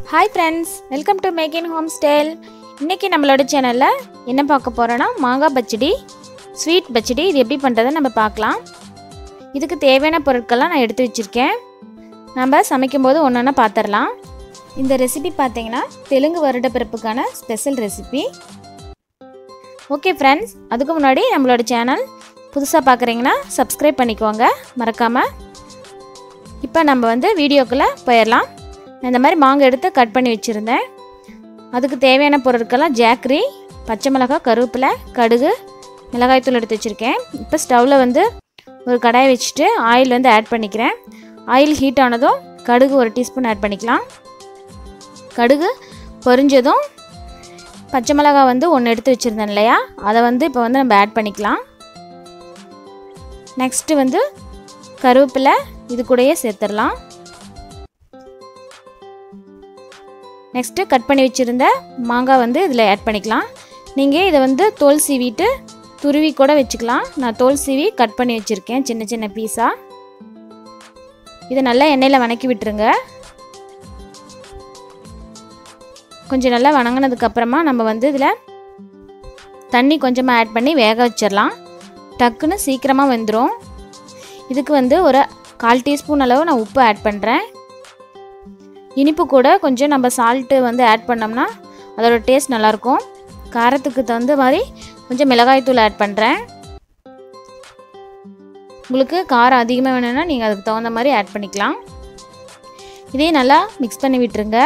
Hi friends, welcome to Making Homestyle. இன்னைக்கு நம்மளோட சேனல்ல என்ன பார்க்க போறோம்னா மாங்காய் பச்சடி, ஸ்வீட் பச்சடி இது எப்படி பண்றதை நம்ம பார்க்கலாம். இதுக்கு தேவையான பொருட்கள்லாம் நான் எடுத்து வச்சிருக்கேன். நம்ம சமைக்கும்போது ஒவ்வொண்ணா பாத்துறலாம். இந்த ரெசிபி பாத்தீங்கன்னா தெலுங்கு வருடப்பிறப்புக்கான ஸ்பெஷல் ரெசிபி. ஓகே फ्रेंड्स, அதுக்கு முன்னாடி நம்மளோட சேனல் புதுசா பார்க்கறீங்கன்னா Subscribe பண்ணிக்கோங்க மறக்காம. இப்போ நம்ம வீடியோக்குள்ள போயிரலாம். இந்த மாதிரி மாங்காய் எடுத்து கட் பண்ணி வச்சிருந்தேன். அதுக்கு தேவையான பொருட்கள்லாம் ஜாக்ரி, பச்சை மிளகாய், கருவேப்பிலை, கடுகு, மிளகாய் தூள் எடுத்து வச்சிருக்கேன். இப்போ ஸ்டவ்ல ஒரு கடாய் வச்சிட்டு ஆயில் ஆட் பண்ணிக்கிறேன். ஆயில் ஹீட் ஆனதும் கடுகு 1 டீஸ்பூன் ஆட் பண்ணிக்கலாம். கடுகு பொரிஞ்சதும் பச்சை மிளகாய் 1 எடுத்து வச்சிருந்தேன் இல்லையா, அதை இப்போ நம்ம ஆட் பண்ணிக்கலாம். நெக்ஸ்ட் கருவேப்பிலை இது கூடயே சேர்த்துடலாம். நெக்ஸ்ட் கட் பண்ணி வச்சிருந்த மாங்காய் இதில் ஆட் பண்ணிக்கலாம். நீங்கள் இதை தோல் சீவிட்டு துருவி கூட வச்சுக்கலாம். நான் தோல் சீவி கட் பண்ணி வச்சுருக்கேன் சின்ன சின்ன பீஸாக. இதை நல்லா எண்ணெயில் வணக்கி விட்டுருங்க. கொஞ்சம் நல்லா வணங்கினதுக்கப்புறமா நம்ம இதில் தண்ணி கொஞ்சமாக ஆட் பண்ணி வேக வச்சிடலாம். டக்குன்னு சீக்கிரமாக வெந்துடும். இதுக்கு ஒரு 1/4 டீஸ்பூன் அளவு நான் உப்பு ஆட் பண்ணுறேன். இனிப்பு கூட கொஞ்சம் நம்ம சால்ட்டு ஆட் பண்ணோம்னா அதோட டேஸ்ட் நல்லாயிருக்கும். காரத்துக்கு தகுந்த மாதிரி கொஞ்சம் மிளகாய் தூள் ஆட் பண்ணுறேன். உங்களுக்கு காரம் அதிகமாக வேணும்னா நீங்கள் அதுக்கு தகுந்த மாதிரி ஆட் பண்ணிக்கலாம். இதையும் நல்லா மிக்ஸ் பண்ணி விட்டுருங்க.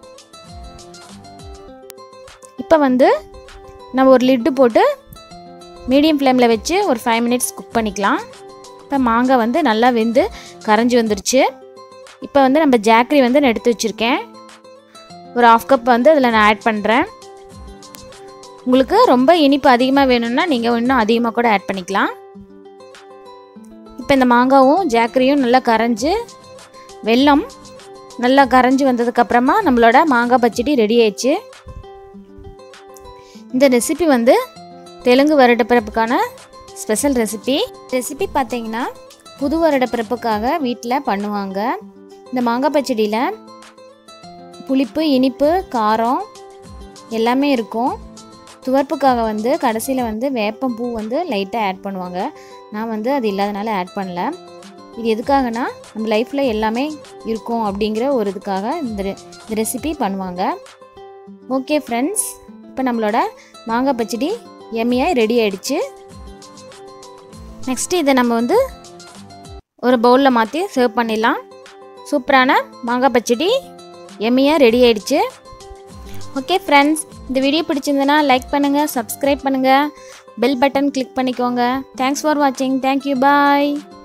இப்போ நம்ம ஒரு லிட்டு போட்டு மீடியம் ஃப்ளேமில் வச்சு ஒரு 5 மினிட்ஸ் குக் பண்ணிக்கலாம். இப்போ மாங்காய் நல்லா வெந்து கரைஞ்சி வந்துருச்சு. இப்போ நம்ம ஜாக்ரி நான் எடுத்து வச்சுருக்கேன். ஒரு 1/2 கப் அதில் நான் ஆட் பண்ணுறேன். உங்களுக்கு ரொம்ப இனிப்பு அதிகமாக வேணும்னா நீங்கள் இன்னும் அதிகமாக கூட ஆட் பண்ணிக்கலாம். இப்போ இந்த மாங்காவும் ஜாக்ரியும் நல்லா கரைஞ்சி வெல்லம் நல்லா கரைஞ்சி வந்ததுக்கப்புறமா நம்மளோட மாங்காய் பச்சடி ரெடி ஆயிடுச்சு. இந்த ரெசிபி தெலுங்கு வருடப்பிறப்புக்கான ஸ்பெஷல் ரெசிபி பார்த்தீங்கன்னா புது வருடப்பிறப்புக்காக வீட்டில் பண்ணுவாங்க. இந்த மாங்காய் பச்சடியில் புளிப்பு, இனிப்பு, காரம் எல்லாமே இருக்கும். துவர்ப்புக்காக கடைசியில் வேப்பம் பூ லைட்டாக ஆட் பண்ணுவாங்க. நான் அது இல்லாதனால ஆட் பண்ணல. இது எதுக்காகனா நம்ம லைஃப்பில் எல்லாமே இருக்கும் அப்படிங்கிற ஒரு இதுக்காக இந்த ரெசிபி பண்ணுவாங்க. ஓகே ஃப்ரெண்ட்ஸ், இப்போ நம்மளோட மாங்காய் பச்சடி எம்மியாக ரெடி ஆயிடுச்சு. நெக்ஸ்ட்டு இதை நம்ம ஒரு பவுலில் மாற்றி சர்வ் பண்ணிடலாம். சூப்பரான மாங்காய் பச்சடி எம்மியாக ரெடி ஆயிடுச்சு. ஓகே ஃப்ரெண்ட்ஸ், இந்த வீடியோ பிடிச்சிருந்தனா லைக் பண்ணுங்கள், சப்ஸ்கிரைப் பண்ணுங்கள், பெல் பட்டன் கிளிக் பண்ணிக்கோங்க. தேங்க்ஸ் ஃபார் வாட்சிங். தேங்க்யூ, பாய்.